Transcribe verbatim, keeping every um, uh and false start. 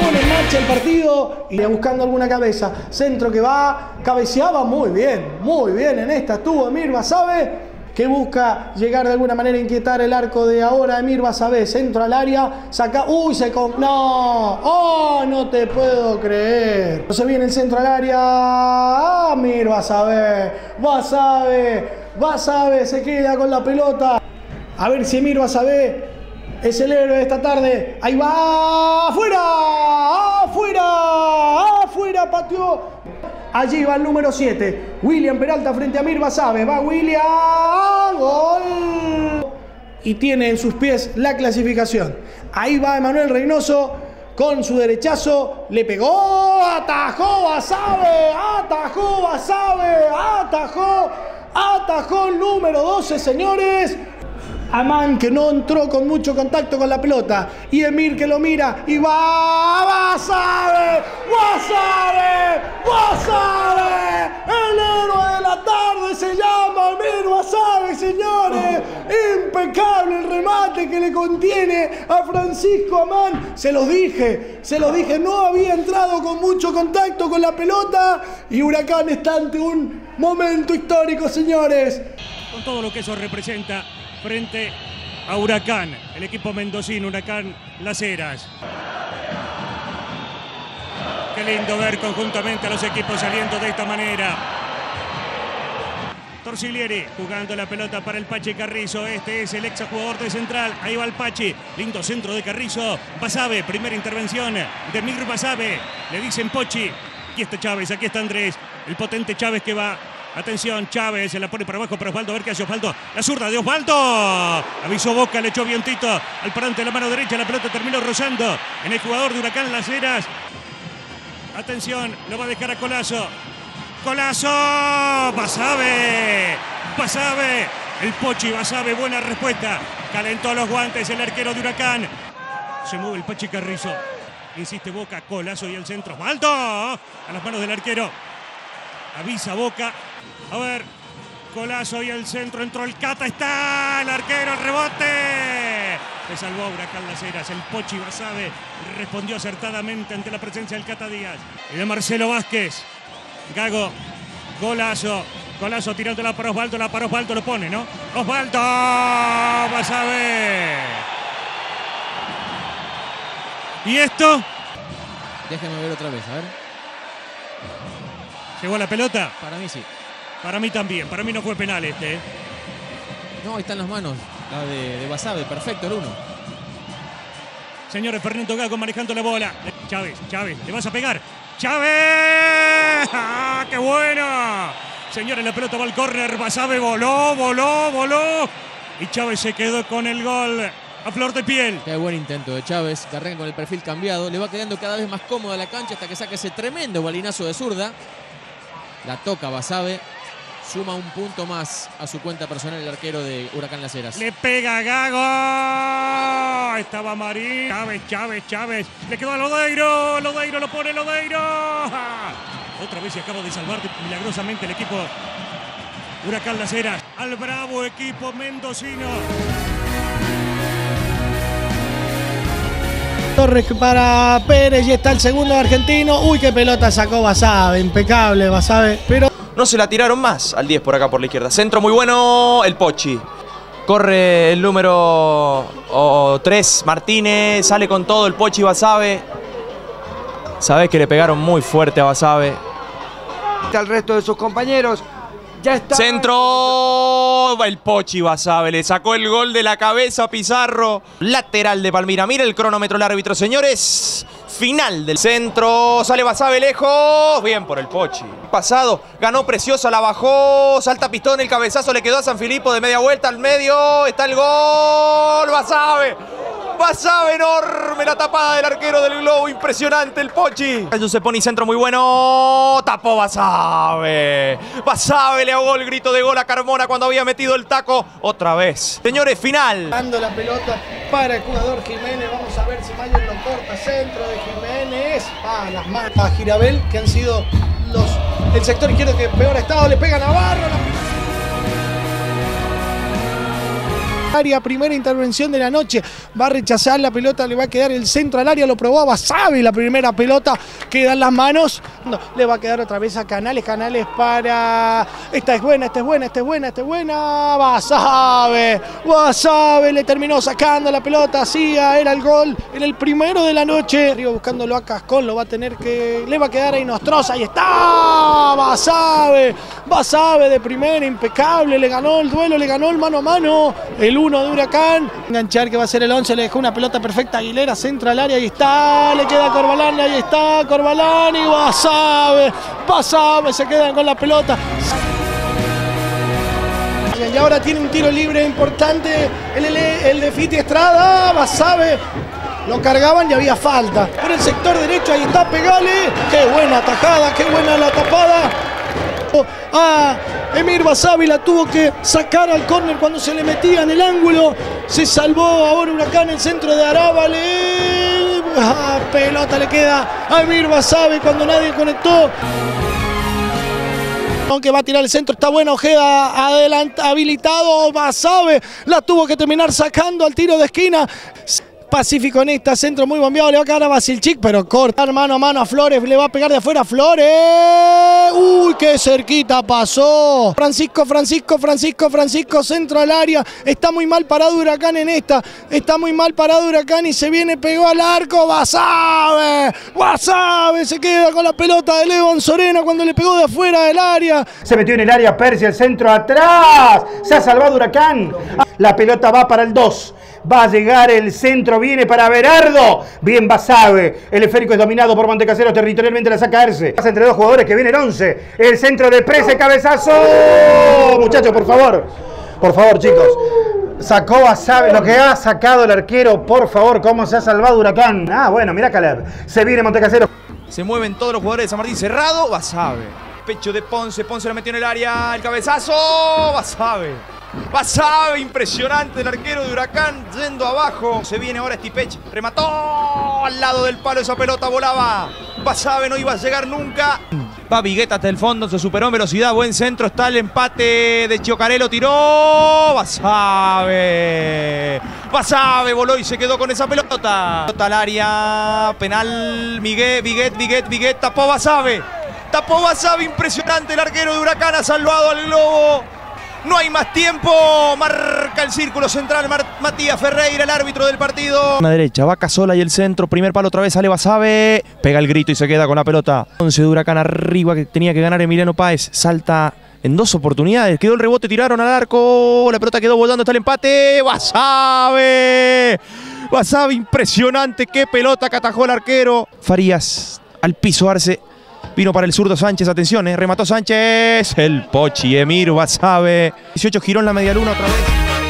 pone en marcha el partido y buscando alguna cabeza. Centro que va, cabeceaba muy bien, muy bien en esta. Estuvo Emir Basabe, que busca llegar de alguna manera a inquietar el arco de ahora Emir Basabe. Centro al área, saca, uy, se con... no, oh, no te puedo creer. Se viene el centro al área, ah, Emir Basabe, Basabe, Basabe se queda con la pelota. A ver si Emir Basabe es el héroe de esta tarde. Ahí va, afuera, afuera, afuera, pateó. Allí va el número siete, William Peralta frente a Emir Basabe. Va William, gol. Y tiene en sus pies la clasificación. Ahí va Emanuel Reynoso con su derechazo. Le pegó, atajó Basabe, atajó Basabe, atajó, atajó el número doce, señores. Amán, que no entró con mucho contacto con la pelota. Y Emir, que lo mira y va. ¡Basabe! ¡Basabe! ¡Basabe! El héroe de la tarde se llama Emir Basabe, señores. Impecable el remate que le contiene a Francisco Amán. Se los dije, se los dije. No había entrado con mucho contacto con la pelota. Y Huracán está ante un momento histórico, señores. Con todo lo que eso representa frente a Huracán, el equipo mendocino, Huracán Las Heras. Qué lindo ver conjuntamente a los equipos saliendo de esta manera. Torsiglieri jugando la pelota para el Pachi Carrizo. Este es el ex jugador de Central. Ahí va el Pachi. Lindo centro de Carrizo. Basabe, primera intervención de Emir Basabe. Le dicen Pochi. Aquí está Chávez, aquí está Andrés. El potente Chávez que va. Atención, Chávez se la pone para abajo para Osvaldo. A ver qué hace Osvaldo. La zurda de Osvaldo. Avisó Boca, le echó vientito al parante de la mano derecha. La pelota terminó rozando en el jugador de Huracán Las Heras. Atención, lo va a dejar a Colazo. Colazo. Basabe. Basabe. El Pochi Basabe, buena respuesta. Calentó los guantes el arquero de Huracán. Se mueve el Pachi Carrizo. Insiste Boca, Colazo y el centro. Osvaldo. A las manos del arquero. Avisa Boca. A ver, Colazo y el centro. Entró el Cata. Está el arquero. El rebote. Se salvó Huracán Las Heras. El Pochi Basabe respondió acertadamente ante la presencia del Cata Díaz. Y de Marcelo Vázquez. Gago. Colazo. Colazo tirándola para Osvaldo. La para Osvaldo. Lo pone, ¿no? Osvaldo. Basabe. ¿Y esto? Déjame ver otra vez, a ver. ¿Llegó la pelota? Para mí sí. Para mí también. Para mí no fue penal este. ¿eh? No, ahí están las manos. La de, de Basabe. Perfecto el uno. Señores, Fernando Gago manejando la bola. Chávez, Chávez, ¿le vas a pegar? ¡Chávez! ¡Ah, qué bueno! Señores, la pelota va al córner. Basabe voló, voló, voló. Y Chávez se quedó con el gol a flor de piel. Qué buen intento de Chávez. Que arranca con el perfil cambiado. Le va quedando cada vez más cómoda la cancha hasta que saque ese tremendo balinazo de zurda. La toca Basabe. Suma un punto más a su cuenta personal el arquero de Huracán Las Heras. Le pega Gago. Estaba Marín. Chávez, Chávez, Chávez. Le quedó a Lodeiro. Lodeiro lo pone Lodeiro. Otra vez se acaba de salvar milagrosamente el equipo Huracán Las Heras. Al bravo equipo mendocino. Torres para Pérez y está el segundo argentino. Uy, qué pelota sacó Basabe. Impecable Basabe. Pero no se la tiraron más al diez por acá por la izquierda. Centro muy bueno, el Pochi. Corre el número oh, tres, Martínez. Sale con todo el Pochi Basabe. Sabés que le pegaron muy fuerte a Basabe. Al resto de sus compañeros. Ya está. Centro. El Pochi Basabe. Le sacó el gol de la cabeza a Pizarro. Lateral de Palmira. Mira el cronómetro el árbitro, señores. Final del centro. Sale Basabe lejos. Bien por el Pochi. Pasado. Ganó Preciosa. La bajó. Salta Pistón. El cabezazo le quedó a San Filipo de media vuelta al medio. Está el gol. Basabe. Basabe enorme. La tapada del arquero del Globo. Impresionante el Pochi. Se pone centro muy bueno. Tapó Basabe. Basabe le ahogó el grito de gol a Carmona cuando había metido el taco. Otra vez. Señores, final. Dando la pelota para el jugador Jiménez. Vamos a ver si Mayer lo corta. Centro de Jiménez. Ah, las manos a Girabel, que han sido los el sector izquierdo que peor ha estado. Le pega Navarro. La... Área, primera intervención de la noche, va a rechazar la pelota, le va a quedar el centro al área, lo probó a Basabe, la primera pelota queda en las manos, no, le va a quedar otra vez a Canales, Canales para, esta es buena, esta es buena, esta es buena, esta es buena, Basabe, Basabe le terminó sacando la pelota, hacía, era el gol, era el primero de la noche, arriba buscándolo a Cascón, lo va a tener que, le va a quedar a Inostroza, ahí está, Basabe, Basabe de primera, impecable, le ganó el duelo, le ganó el mano a mano, el uno de Huracán, enganchar que va a ser el once, le dejó una pelota perfecta a Aguilera, centra al área, ahí está, le queda a Corbalán, ahí está, Corbalán y Basabe, Basabe se quedan con la pelota. Y ahora tiene un tiro libre importante, el, el, el de Fiti Estrada, Basabe, lo cargaban y había falta. Por el sector derecho, ahí está, pegale, qué buena tajada, qué buena la tapada. Ah, Emir Basabe la tuvo que sacar al córner cuando se le metía en el ángulo. Se salvó ahora Huracán, el centro de Arábale. Ah, pelota le queda a Emir Basabe cuando nadie conectó. Aunque va a tirar el centro, está bueno, Ojeda adelante, habilitado, Basabe la tuvo que terminar sacando al tiro de esquina. Pacífico en esta, centro muy bombeado, le va a quedar a Basilchik, pero corta mano a mano a Flores, le va a pegar de afuera a Flores. Uy, qué cerquita pasó. Francisco, Francisco, Francisco, Francisco, centro al área. Está muy mal parado Huracán en esta. Está muy mal parado Huracán y se viene, pegó al arco. Basabe, Basabe se queda con la pelota de León Sorena cuando le pegó de afuera del área. Se metió en el área Persia, el centro atrás. Se ha salvado Huracán. La pelota va para el dos. Va a llegar el centro, viene para Berardo. Bien Basabe. El esférico es dominado por Montecaseros, territorialmente la saca Arce. Pasa entre dos jugadores que viene el once. El centro de Prese, cabezazo. Muchachos, por favor. Por favor, chicos. Sacó Basabe, lo que ha sacado el arquero, por favor, cómo se ha salvado Huracán. Ah, bueno, mira Caleb. Se viene Montecaseros. Se mueven todos los jugadores de San Martín. Cerrado, Basabe. Pecho de Ponce, Ponce la metió en el área. El cabezazo, Basabe. Basabe, impresionante el arquero de Huracán, yendo abajo. Se viene ahora Stipech, remató al lado del palo, esa pelota volaba. Basabe no iba a llegar nunca. Va Vigueta hasta el fondo, se superó en velocidad, buen centro, está el empate de Chiocarello, tiró. Basabe. Basabe voló y se quedó con esa pelota. Pelota al área, penal, Miguel, Viguet, Viguet, Viguet, tapó Basabe. Tapó Basabe, impresionante el arquero de Huracán, ha salvado al globo. No hay más tiempo, marca el círculo central Mar Matías Ferreira, el árbitro del partido. A la derecha, va Casola y el centro, primer palo otra vez, sale Basabe, pega el grito y se queda con la pelota. once de Huracán arriba que tenía que ganar Emiliano Páez, salta en dos oportunidades, quedó el rebote, tiraron al arco, la pelota quedó volando, está el empate, Basabe. Basabe, impresionante, qué pelota que atajó el arquero. Farías, al piso Arce. Vino para el zurdo Sánchez, atención, eh, remató Sánchez, el Pochi, Emir Basabe. dieciocho giró en la medialuna otra vez.